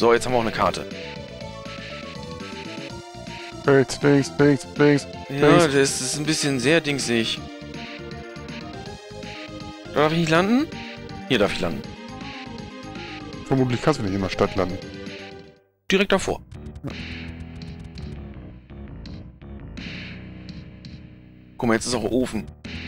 So, jetzt haben wir auch eine Karte. Links. Ja, das ist ein bisschen sehr dingsig. Darf ich nicht landen? Hier darf ich landen. Vermutlich kannst du nicht in der Stadt landen. Direkt davor. Ja. Guck mal, jetzt ist auch Ofen.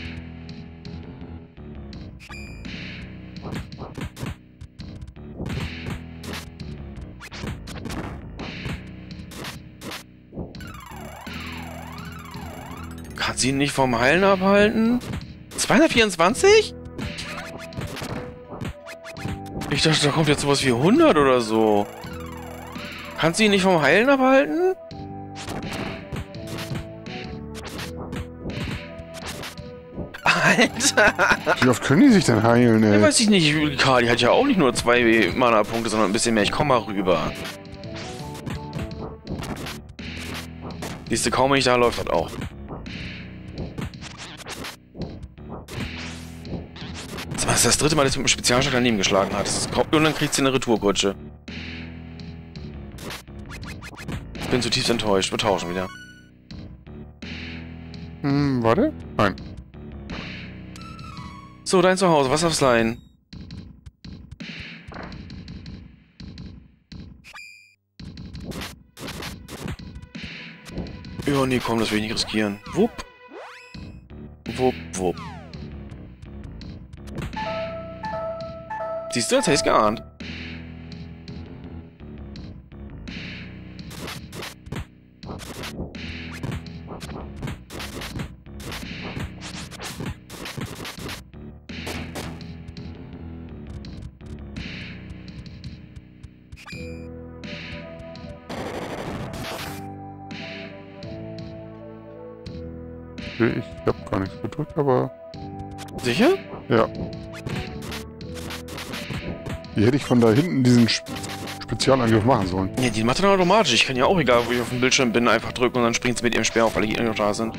Kann sie ihn nicht vom Heilen abhalten? 224? Ich dachte, da kommt jetzt sowas wie 100 oder so. Kann sie ihn nicht vom Heilen abhalten? Alter! Wie oft können die sich denn heilen, Ja, ey? weiß ich nicht, Kali hat ja auch nicht nur 2 Mana-Punkte, sondern ein bisschen mehr. Ich komm mal rüber. Siehst du, kaum wenn ich da läuft, das auch. Das ist das dritte Mal, dass ich mit dem Spezialschlag daneben geschlagen hat. Das ist kaum, und dann kriegt sie eine Retourkutsche. Ich bin zutiefst enttäuscht. Wir tauschen wieder. Warte? Nein. So, dein Zuhause. Was darf's sein? Ja, nee, komm, das will ich nicht riskieren. Wupp. Wupp. Siehst du, als hätte ich's geahnt. Ich hab gar nichts gedrückt, aber... Sicher? Ja. Hier hätte ich von da hinten diesen Spezialangriff machen sollen. Ja, die macht dann automatisch. Ich kann ja auch, egal wo ich auf dem Bildschirm bin, einfach drücken und dann springt sie mit ihrem Speer auf, weil die noch da sind.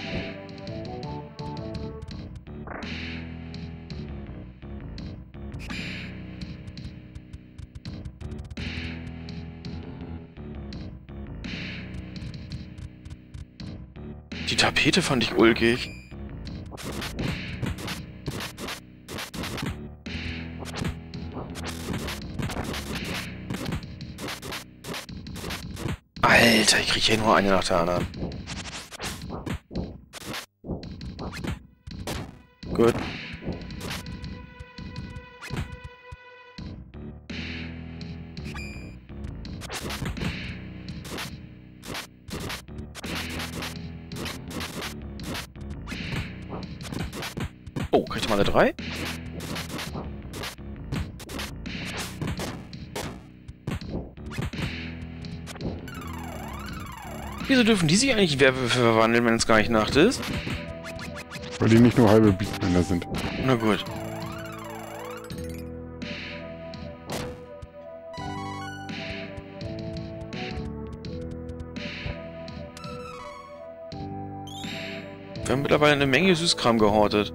Die Tapete fand ich ulkig. Alter, ich krieg hier nur eine nach der anderen. Gut. Oh, krieg ich mal eine 3? Wieso dürfen die sich eigentlich in Werwölfe verwandeln, wenn es gar nicht Nacht ist? Weil die nicht nur halbe Beastmänner sind. Na gut. Wir haben mittlerweile eine Menge Süßkram gehortet.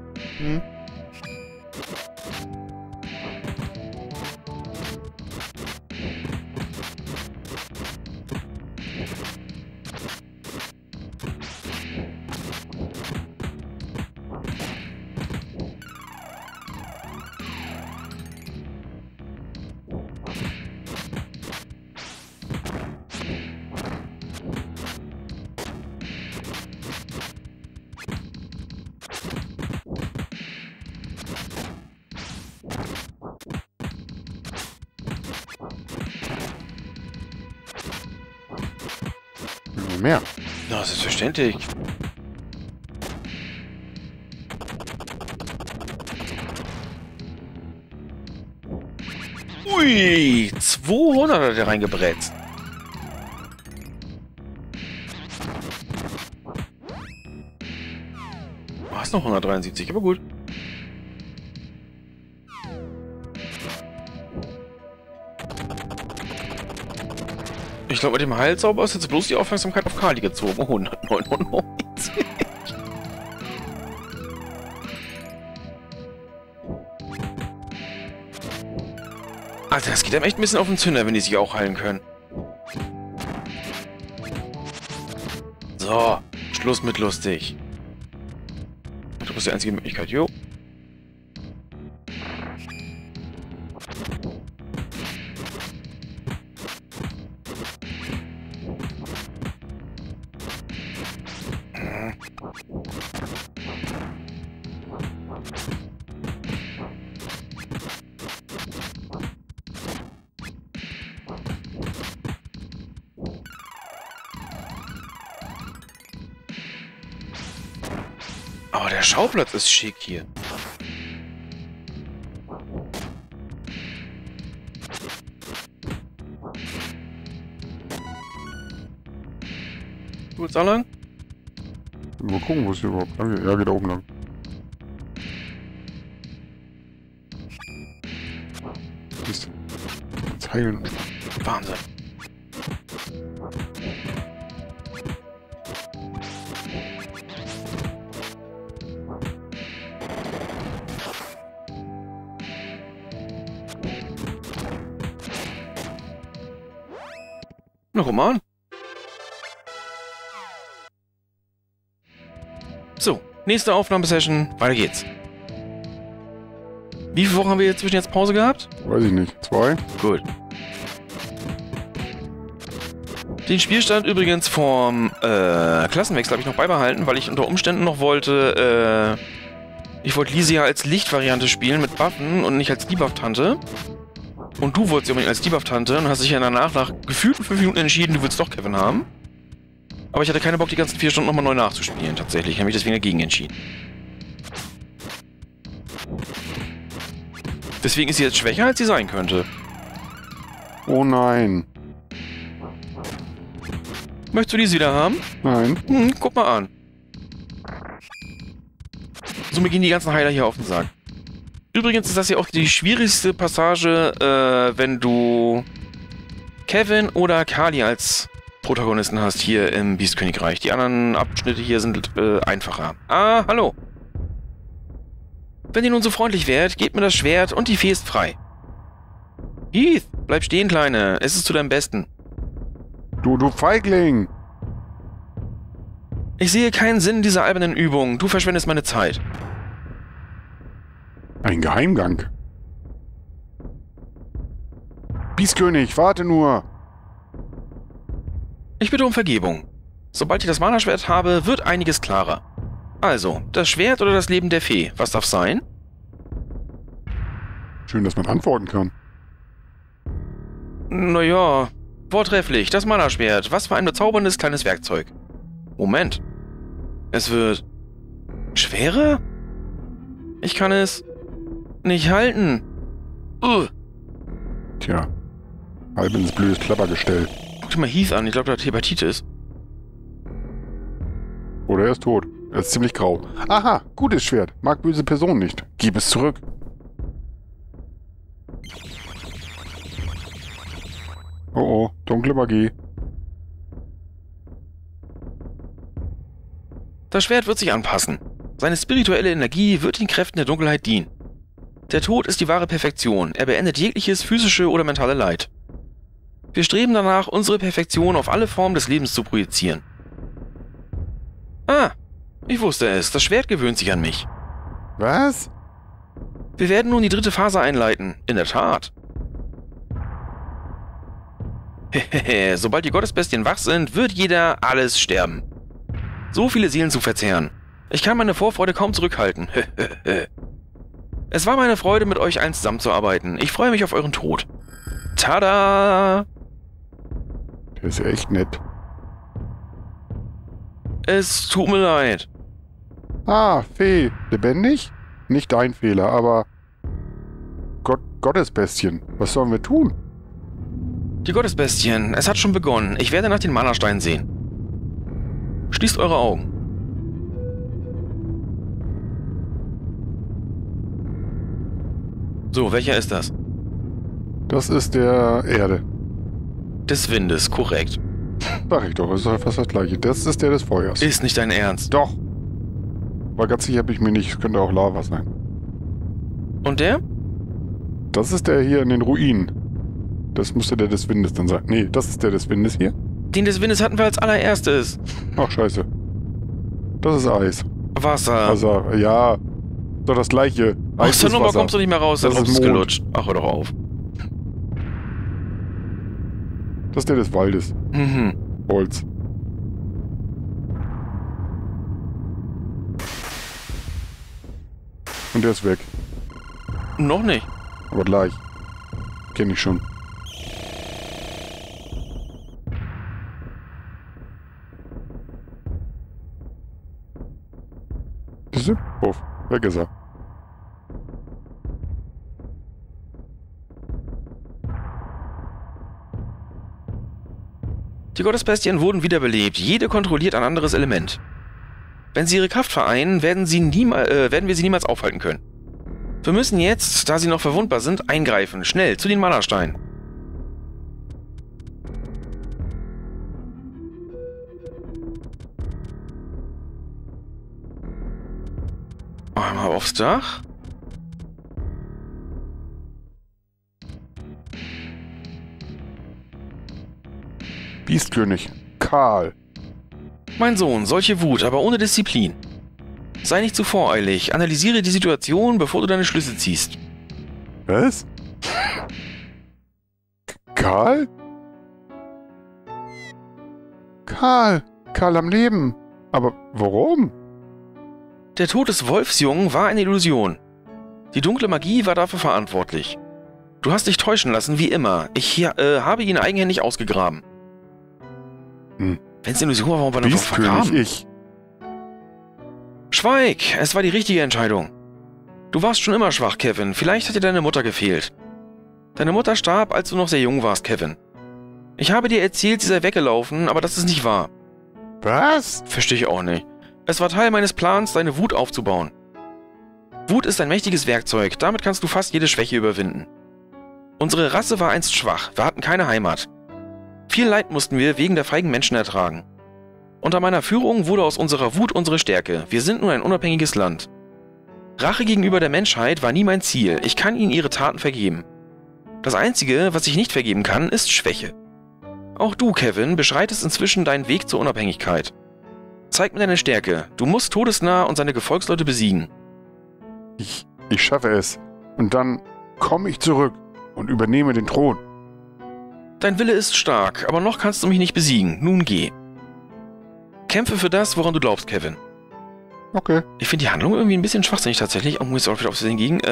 Mehr. Na, selbstverständlich. Ui, 200 hat er reingebretzt. Du hast noch 173, aber gut. Ich glaube, mit dem Heilzauber ist jetzt bloß die Aufmerksamkeit auf Kali gezogen. Oh, 199. Alter, das geht einem echt ein bisschen auf den Zünder, wenn die sich auch heilen können. So, Schluss mit lustig. Du bist die einzige Möglichkeit, jo. Aber der Schauplatz ist schick hier. Du willst auch lang? Mal gucken, wo es hier überhaupt lang geht. Ja, geht da oben lang. Ist jetzt heilen. Wahnsinn. Na, guck mal an. So, nächste Aufnahmesession. Weiter geht's. Wie viele Wochen haben wir zwischen jetzt Pause gehabt? Weiß ich nicht. 2? Gut. Den Spielstand übrigens vom Klassenwechsel habe ich noch beibehalten, weil ich unter Umständen noch wollte, ich wollte Lysia als Lichtvariante spielen mit Buffen und nicht als Debuff-Tante. Und du wolltest sie unbedingt als Debuff-Tante und hast dich ja danach nach gefühlten 5 Minuten entschieden, du willst doch Kevin haben. Aber ich hatte keine Bock, die ganzen 4 Stunden nochmal neu nachzuspielen, tatsächlich. Ich habe mich deswegen dagegen entschieden. Deswegen ist sie jetzt schwächer, als sie sein könnte. Oh nein. Möchtest du diese wieder haben? Nein. Guck mal an. So, mir gehen die ganzen Heiler hier auf den Sack. Übrigens ist das ja auch die schwierigste Passage, wenn du Kevin oder Kali als Protagonisten hast hier im Biestkönigreich. Die anderen Abschnitte hier sind einfacher. Ah, hallo. Wenn ihr nun so freundlich wärt, gebt mir das Schwert und die Fee ist frei. Heath, bleib stehen, Kleine. Es ist zu deinem Besten. Du Feigling! Ich sehe keinen Sinn in dieser albernen Übung. Du verschwendest meine Zeit. Ein Geheimgang. Biestkönig, warte nur! Ich bitte um Vergebung. Sobald ich das Mana-Schwert habe, wird einiges klarer. Also, das Schwert oder das Leben der Fee? Was darf sein? Schön, dass man antworten kann. Naja, vortrefflich. Das Mana-Schwert. Was für ein bezauberndes kleines Werkzeug. Moment. Es wird schwerer? Ich kann es nicht halten. Tja, halb ins blödes Klappergestell. Guck dir mal Heath an. Ich glaube, der hat Hepatitis. Oder er ist tot. Er ist ziemlich grau. Aha, gutes Schwert. Mag böse Person nicht. Gib es zurück. Oh oh, dunkle Magie. Das Schwert wird sich anpassen. Seine spirituelle Energie wird den Kräften der Dunkelheit dienen. Der Tod ist die wahre Perfektion. Er beendet jegliches physische oder mentale Leid. Wir streben danach, unsere Perfektion auf alle Formen des Lebens zu projizieren. Ah, ich wusste es. Das Schwert gewöhnt sich an mich. Was? Wir werden nun die 3. Phase einleiten. In der Tat. Hehehe, sobald die Gottesbestien wach sind, wird jeder alles sterben. So viele Seelen zu verzehren. Ich kann meine Vorfreude kaum zurückhalten. Es war meine Freude, mit euch einst zusammenzuarbeiten. Ich freue mich auf euren Tod. Tada! Der ist ja echt nett. Es tut mir leid. Ah, Fee. Lebendig? Nicht dein Fehler, aber... Gottesbestien. Was sollen wir tun? Die Gottesbestien, es hat schon begonnen. Ich werde nach den Mana-Steinen sehen. Schließt eure Augen. So, welcher ist das? Das ist der Erde. Des Windes, korrekt. Sag ich doch, es ist doch fast das gleiche. Das ist der des Feuers. Ist nicht dein Ernst. Doch. Aber ganz sicher bin ich mir nicht. Es könnte auch Lava sein. Und der? Das ist der hier in den Ruinen. Das müsste der des Windes dann sein. Nee, das ist der des Windes hier. Den des Windes hatten wir als allererstes. Ach, scheiße. Das ist Eis. Wasser. Also, ja. Doch das gleiche. Aus der Nummer kommst du nicht mehr raus, das dann ist ist Mond. gelutscht. Ach, hör doch auf. Das ist der des Waldes. Mhm. Holz. Und der ist weg. Noch nicht. Aber gleich. Kenn ich schon. Siehste? Puff. Weg ist er. Die Gottesbestien wurden wiederbelebt. Jede kontrolliert ein anderes Element. Wenn sie ihre Kraft vereinen, werden wir sie niemals aufhalten können. Wir müssen jetzt, da sie noch verwundbar sind, eingreifen. Schnell, zu den Mana-Steinen. Einmal aufs Dach. Biestkönig. Karl. Mein Sohn, solche Wut, aber ohne Disziplin. Sei nicht zu voreilig. Analysiere die Situation, bevor du deine Schlüsse ziehst. Was? Karl? Karl. Karl am Leben. Aber warum? Der Tod des Wolfsjungen war eine Illusion. Die dunkle Magie war dafür verantwortlich. Du hast dich täuschen lassen, wie immer. Ich habe ihn eigenhändig ausgegraben. Hm. Wenn es eine Illusion war, warum war er noch Biestkönig, vergraben? ich. Schweig! Es war die richtige Entscheidung. Du warst schon immer schwach, Kevin. Vielleicht hat dir deine Mutter gefehlt. Deine Mutter starb, als du noch sehr jung warst, Kevin. Ich habe dir erzählt, sie sei weggelaufen, aber das ist nicht wahr. Was? Verstehe ich auch nicht. Es war Teil meines Plans, deine Wut aufzubauen. Wut ist ein mächtiges Werkzeug, damit kannst du fast jede Schwäche überwinden. Unsere Rasse war einst schwach, wir hatten keine Heimat. Viel Leid mussten wir wegen der feigen Menschen ertragen. Unter meiner Führung wurde aus unserer Wut unsere Stärke. Wir sind nun ein unabhängiges Land. Rache gegenüber der Menschheit war nie mein Ziel. Ich kann ihnen ihre Taten vergeben. Das Einzige, was ich nicht vergeben kann, ist Schwäche. Auch du, Kevin, beschreitest inzwischen deinen Weg zur Unabhängigkeit. Zeig mir deine Stärke. Du musst Todesnah und seine Gefolgsleute besiegen. Ich schaffe es. Und dann komme ich zurück und übernehme den Thron. Dein Wille ist stark, aber noch kannst du mich nicht besiegen. Nun geh. Kämpfe für das, woran du glaubst, Kevin. Okay. Ich finde die Handlung irgendwie ein bisschen schwachsinnig tatsächlich. Oh, muss auch wieder aufs Versehen gegen.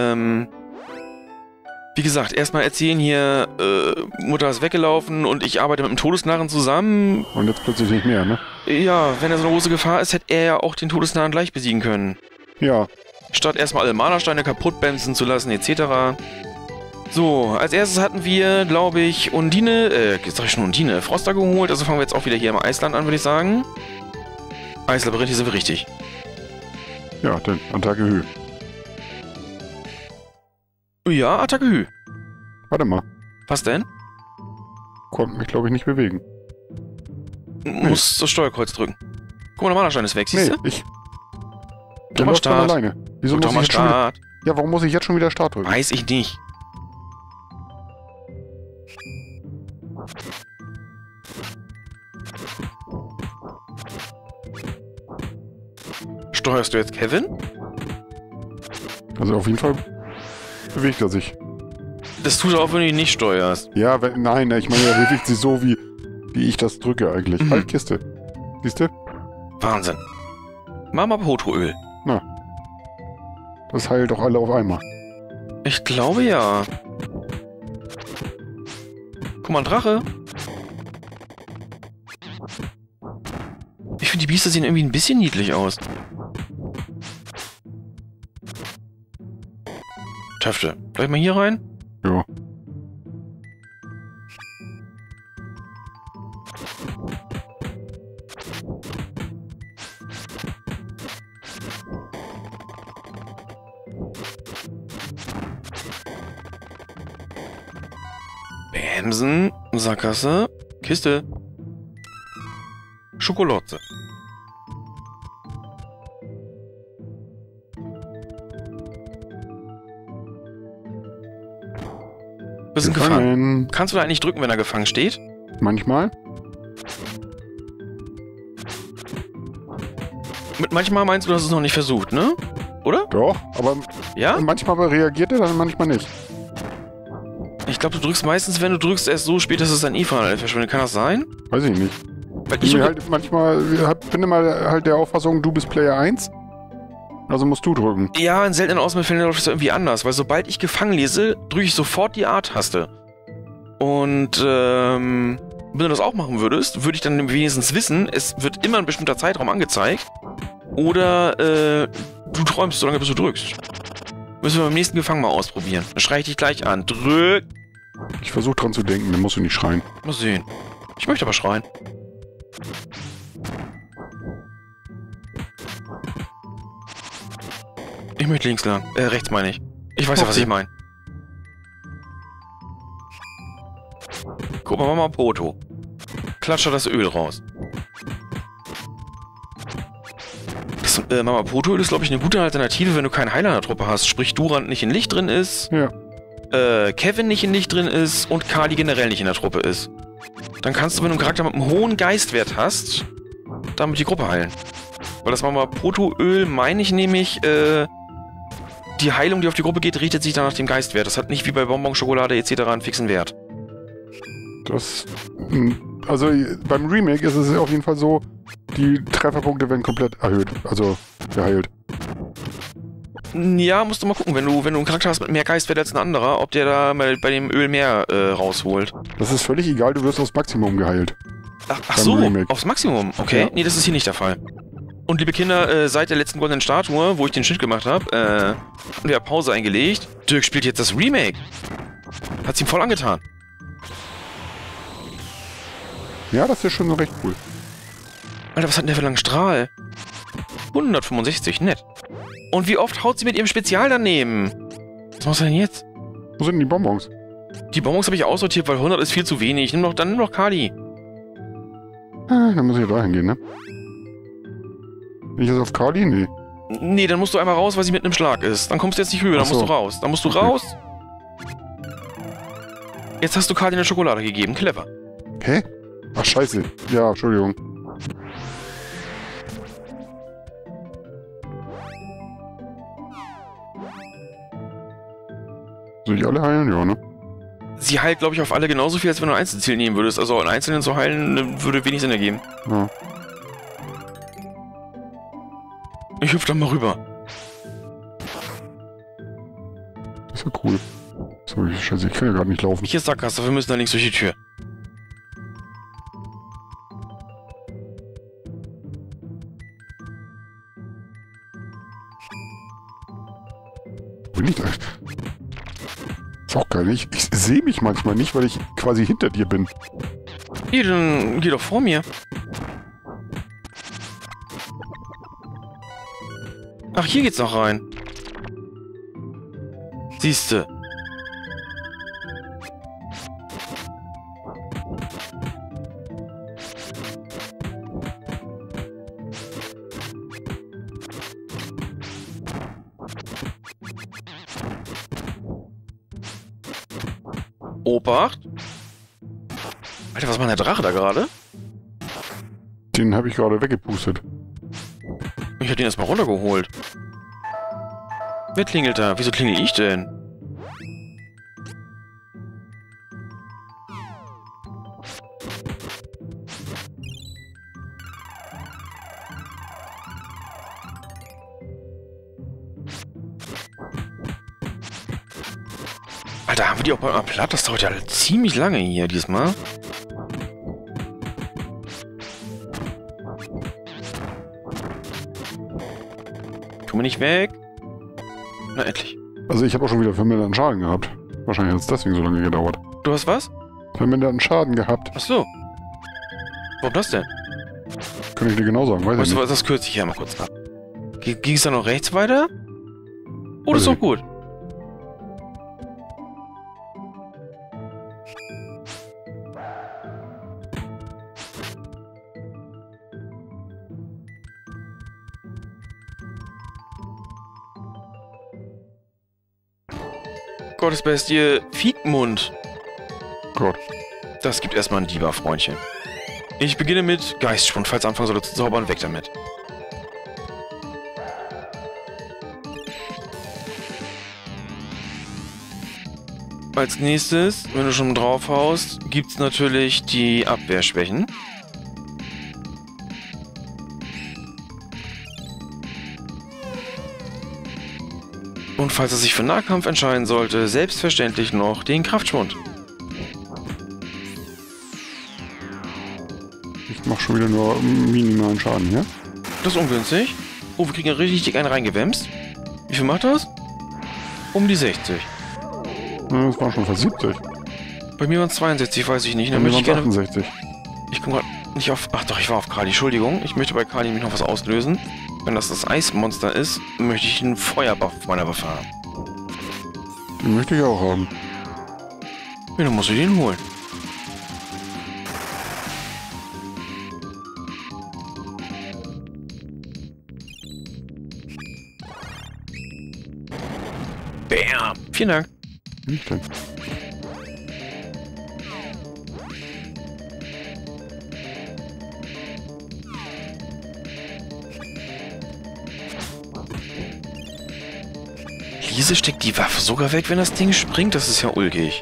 Wie gesagt, erstmal erzählen hier, Mutter ist weggelaufen und ich arbeite mit dem Todesnarren zusammen. Und jetzt plötzlich nicht mehr, ne? Ja, wenn er so eine große Gefahr ist, hätte er ja auch den Todesnarren gleich besiegen können. Ja. Statt erstmal alle Mana-Steine kaputt bämsen zu lassen, etc. So, als erstes hatten wir, glaube ich, Undine, jetzt sag ich schon Undine, Froster geholt. Also fangen wir jetzt auch wieder hier im Eisland an, würde ich sagen. Eislabyrinth, hier sind wir richtig. Ja, dann Attacke Höhe. Ja, Attacke Hü. Warte mal. Was denn? Konnte mich, glaube ich, nicht bewegen. Muss das Steuerkreuz drücken. Guck mal, der Mana-Stein ist weg, siehst du? Ich. Drück Der mal läuft von Start. alleine. Wieso Drück muss doch ich mal jetzt schon wieder... Start. Ja, warum muss ich jetzt schon wieder Start drücken? Weiß ich nicht. Steuerst du jetzt Kevin? Also auf jeden Fall bewegt er sich. Das tut er auch, wenn du ihn nicht steuerst. Ja, nein, ich meine, er bewegt sich so, wie ich das drücke eigentlich. Mhm. Halt, Kiste. Siehst du? Wahnsinn. Mama Potroöl. Na. Das heilt doch alle auf einmal. Ich glaube ja. Guck mal, ein Drache. Ich finde, die Biester sehen irgendwie ein bisschen niedlich aus. Töfte. Gleich mal hier rein. Ja. Bämsen, Sackgasse, Kiste. Schokolade. Wir sind gefangen. Kannst du da eigentlich drücken, wenn er gefangen steht? Manchmal. Mit manchmal meinst du, dass es noch nicht versucht, ne? Oder? Doch, aber Ja? manchmal reagiert er dann, manchmal nicht. Ich glaube, du drückst meistens, wenn du drückst, erst so spät, dass es dann E-Final verschwindet. Kann das sein? Weiß ich nicht. Weil Ich ich bin halt manchmal, bin immer halt der Auffassung, du bist Player 1. Also musst du drücken. ja, in seltenen Ausnahmefällen läuft es irgendwie anders, weil sobald ich gefangen lese, drücke ich sofort die A-Taste. Und, wenn du das auch machen würdest, würde ich dann wenigstens wissen, es wird immer ein bestimmter Zeitraum angezeigt. Oder, du träumst, solange bis du drückst. Müssen wir beim nächsten Gefangen mal ausprobieren. Dann schreie ich dich gleich an. Drück! Ich versuche dran zu denken, dann musst du nicht schreien. Mal sehen. Ich möchte aber schreien. Ich möchte links lang. Rechts meine ich. Ich weiß ja, was Okay. ich meine. Guck mal, Mama Poto. Klatsche das Öl raus. Das, Mama Poto-Öl ist, glaube ich, eine gute Alternative, wenn du keinen Heiler in der Truppe hast. Sprich, Durant nicht in Licht drin ist, Ja. Kevin nicht in Licht drin ist und Kali generell nicht in der Truppe ist. Dann kannst du, wenn du einen Charakter mit einem hohen Geistwert hast, damit die Gruppe heilen. Weil das Mama Poto-Öl, meine ich nämlich, die Heilung, die auf die Gruppe geht, richtet sich dann nach dem Geistwert. Das hat nicht wie bei Bonbon, Schokolade etc. einen fixen Wert. Das. Also beim Remake ist es auf jeden Fall so, die Trefferpunkte werden komplett erhöht. Also geheilt. Ja, musst du mal gucken, wenn du einen Charakter hast mit mehr Geistwert als ein anderer, ob der da mal bei dem Öl mehr rausholt. Das ist völlig egal, du wirst aufs Maximum geheilt. Ach Beim so, Remake. aufs Maximum. Okay, Ja. nee, das ist hier nicht der Fall. Und liebe Kinder, seit der letzten goldenen Statue, wo ich den Schnitt gemacht habe, haben wir Pause eingelegt. Dirk spielt jetzt das Remake. Hat's ihm voll angetan. Ja, das ist schon recht cool. Alter, was hat denn der für einen langen Strahl? 165, nett. Und wie oft haut sie mit ihrem Spezial daneben? Was machst du denn jetzt? Wo sind denn die Bonbons? Die Bonbons habe ich aussortiert, weil 100 ist viel zu wenig. Nimm doch Kali. Dann muss ich ja da hingehen, ne? Bin ich jetzt auf Kali? Nee. Nee, dann musst du einmal raus, weil sie mitten im Schlag ist. Dann kommst du jetzt nicht höher, dann Ach so. musst du raus. Dann musst du Okay. raus. Jetzt hast du Kali eine Schokolade gegeben. Clever. Hä? Ach, scheiße. Ja, Entschuldigung. Soll ich alle heilen? Ja, ne? Sie heilt, glaube ich, auf alle genauso viel, als wenn du ein Einzelziel nehmen würdest. Also einen Einzelnen zu heilen, würde wenig Sinn ergeben. Ja. Ich hüpfe dann mal rüber. Das ist ja cool. Sorry, scheiße, ich kann ja gerade nicht laufen. Hier ist Sackgasse, wir müssen da links durch die Tür. Wo liegt das? Ist auch geil. Ich sehe mich manchmal nicht, weil ich quasi hinter dir bin. Hier, dann geh doch vor mir. Ach, hier geht's noch rein. Siehste. Obacht. Alter, was macht der Drache da gerade? Den habe ich gerade weggepustet. Ich hab den erstmal runtergeholt. Wer klingelt da? Wieso klingel ich denn? Alter, haben wir die auch mal platt? Das dauert ja ziemlich lange hier diesmal. Komm nicht weg. Na, endlich. Also ich habe auch schon wieder verminderten Schaden gehabt. Wahrscheinlich hat es deswegen so lange gedauert. Du hast was? Verminderten Schaden gehabt. Ach so. Warum das denn? Könnte ich dir genau sagen, weiß Weißt ich du nicht. was, das kürze ich ja mal kurz ab. Ging es da noch rechts weiter? Oh, das ist Weiß doch gut. Gottesbestie Fiegmund. Gott. Das gibt erstmal ein Diva-Freundchen. Ich beginne mit Geistschwund. Falls Anfang soll zu zaubern, weg damit. Als nächstes, wenn du schon drauf haust, gibt es natürlich die Abwehrschwächen. Und falls er sich für Nahkampf entscheiden sollte, selbstverständlich noch den Kraftschwund. Ich mach schon wieder nur minimalen Schaden hier. Das ist ungünstig. Oh, wir kriegen richtig dick einen reingewämst. Wie viel macht das? Um die 60. Ja, das waren schon fast 70. Bei mir waren es 62, weiß ich nicht. Bei Dann mir möchte ich waren gerne... 68. Ich komme gerade nicht auf... Ach doch, ich war auf Kali. Entschuldigung. Ich möchte bei Kali nämlich noch was auslösen. Wenn das Eismonster ist, möchte ich einen Feuerbuff auf meiner Waffe haben. Den möchte ich auch haben. Ja, dann musst du den holen. Bam! Vielen Dank. Nicht denn. Lise steckt die Waffe sogar weg, wenn das Ding springt. Das ist ja ulkig.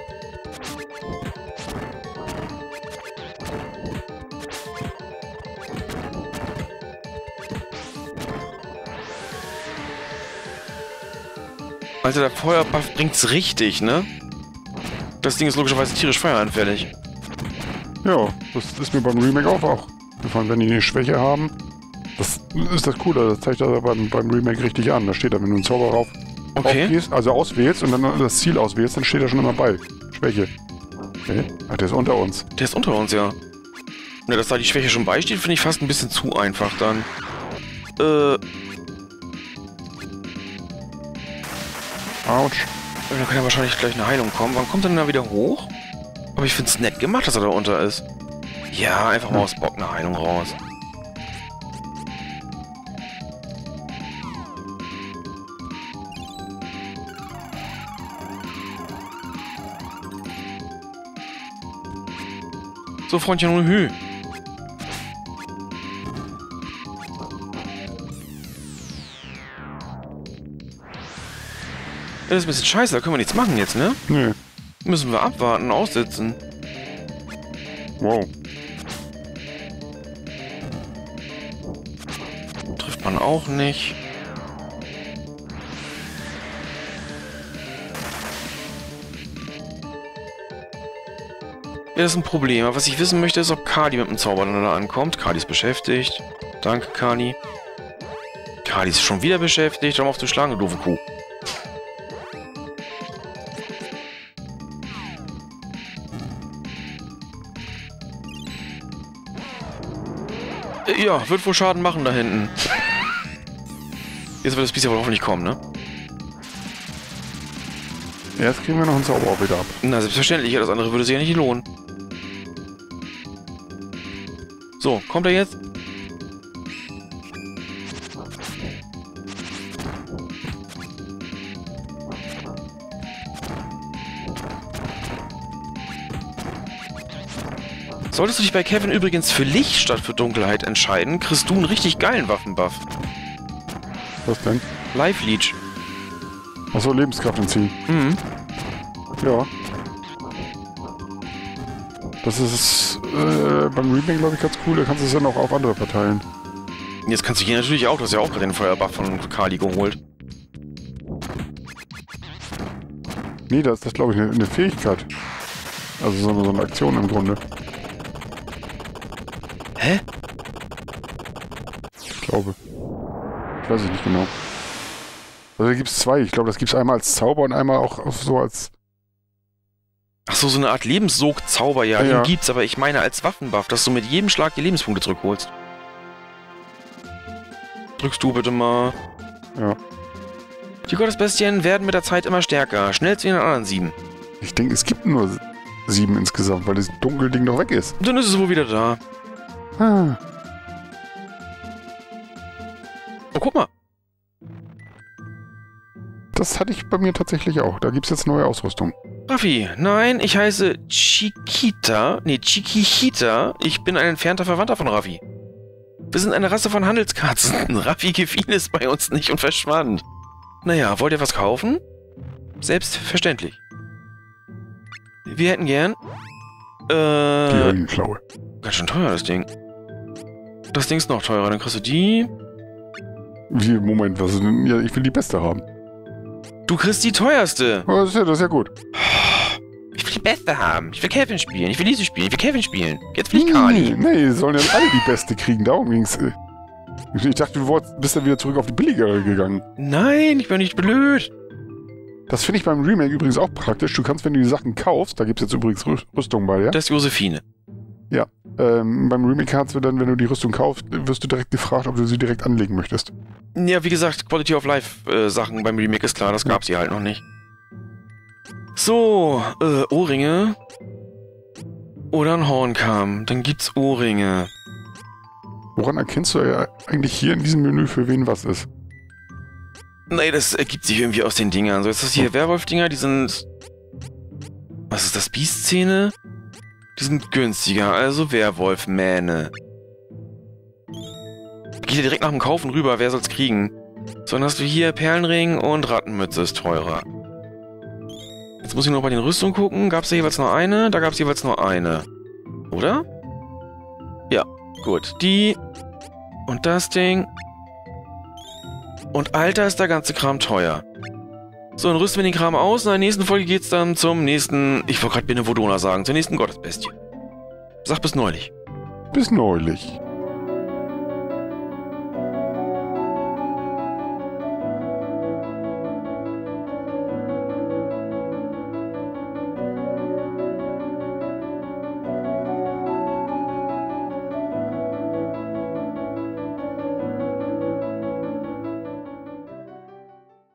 Alter, der Feuerbuff bringt's richtig, ne? Das Ding ist logischerweise tierisch feueranfällig. Ja, das ist mir beim Remake auch gefallen. Wenn die eine Schwäche haben, das ist das Coole. Das zeigt er beim Remake richtig an. Da steht da, wenn du einen Zauber aufgehst, also auswählst und dann das Ziel auswählst, dann steht da schon immer bei. Schwäche. Okay. Ach, der ist unter uns. Der ist unter uns, ja. Ne, dass da die Schwäche schon beisteht, finde ich fast ein bisschen zu einfach dann. Autsch. Da kann ja wahrscheinlich gleich eine Heilung kommen. Wann kommt er denn da wieder hoch? Aber ich finde es nett gemacht, dass er da unter ist. Ja, einfach mal aus Bock eine Heilung raus. So, Freundchen, und Hü. Das ist ein bisschen scheiße, da können wir nichts machen jetzt, ne? Nee. Müssen wir abwarten, aussitzen. Wow. Trifft man auch nicht. Ja, das ist ein Problem. Aber was ich wissen möchte, ist, ob Kali mit dem Zauber dann da ankommt. Kali ist beschäftigt. Danke, Kali. Kali ist schon wieder beschäftigt. Hör mal auf zu schlagen, du doofe Kuh. Ja, wird wohl Schaden machen da hinten. Jetzt wird das Biest ja wohl hoffentlich kommen, ne? Erst kriegen wir noch einen Zauber auch wieder ab. Na, selbstverständlich. Ja, das andere würde sich ja nicht lohnen. So, kommt er jetzt? Solltest du dich bei Kevin übrigens für Licht statt für Dunkelheit entscheiden, kriegst du einen richtig geilen Waffenbuff. Was denn? Life Leech. Achso, Lebenskraft entziehen. Mhm. Ja. Das ist beim Remake, glaube ich, ganz cool. Da kannst du es dann auch auf andere verteilen. Jetzt kannst du hier natürlich auch, du hast ja auch gerade den Feuerbuff von Kali geholt. Nee, da ist das, glaube ich, eine Fähigkeit. Also so eine Aktion im Grunde. Hä? Ich glaube. Ich weiß es nicht genau. Also da gibt es zwei. Ich glaube, das gibt es einmal als Zauber und einmal auch so als... Ach so, so eine Art Lebenssog-Zauber, ja, Ja. den gibt's, aber ich meine als Waffenbuff, dass du mit jedem Schlag die Lebenspunkte zurückholst. Drückst du bitte mal. Ja. Die Gottesbestien werden mit der Zeit immer stärker, schnell zu den anderen 7. Ich denke, es gibt nur 7 insgesamt, weil das Dunkelding doch weg ist. Dann ist es wohl wieder da. Ah. Oh, guck mal. Das hatte ich bei mir tatsächlich auch. Da gibt es jetzt neue Ausrüstung. Raffi, nein, ich heiße Chiquita. Nee, Chiquita. Ich bin ein entfernter Verwandter von Raffi. Wir sind eine Rasse von Handelskatzen. Raffi gefiel es bei uns nicht und verschwand. Naja, wollt ihr was kaufen? Selbstverständlich. Wir hätten gern... Die Höllenklaue. Ganz schön teuer, das Ding. Das Ding ist noch teurer. Dann kriegst du die... Wie, Moment, was ist denn? Ja, ich will die beste haben. Du kriegst die teuerste. Oh, das ist ja gut. Ich will die beste haben. Ich will Kevin spielen. Ich will Lise spielen. Ich will Kevin spielen. Jetzt will ich Kali. Nee, sollen ja alle die beste kriegen. Darum ging's. Ich dachte, du bist ja wieder zurück auf die billigere gegangen. Nein, ich bin nicht blöd. Das finde ich beim Remake übrigens auch praktisch. Du kannst, wenn du die Sachen kaufst, da gibt es jetzt übrigens Rüstung bei, ja? Das ist Josephine. Ja. Beim Remake kannst du dann, wenn du die Rüstung kaufst, wirst du direkt gefragt, ob du sie direkt anlegen möchtest. Ja, wie gesagt, Quality of Life Sachen beim Remake ist klar, das gab's hier halt noch nicht. So, Ohrringe. Oder ein Hornkamm. Dann gibt's Ohrringe. Woran erkennst du ja eigentlich hier in diesem Menü, für wen was ist? Nee, das ergibt sich irgendwie aus den Dingern. So, jetzt ist das hier Werwolf-Dinger, die sind... Was ist das? Biestzähne? Die sind günstiger, also Werwolf-Mähne. Geht ja direkt nach dem Kaufen rüber, wer soll's kriegen? So, dann hast du hier Perlenring und Rattenmütze ist teurer. Jetzt muss ich noch bei den Rüstungen gucken. Gab's da jeweils nur eine? Da gab's jeweils nur eine. Oder? Ja, gut. Die und das Ding. Und Alter, ist der ganze Kram teuer. So, dann rüsten wir den Kram aus. In der nächsten Folge geht's dann zum nächsten... Ich wollte gerade Benevodona sagen. Zur nächsten Gottesbestie. Sag bis neulich. Bis neulich.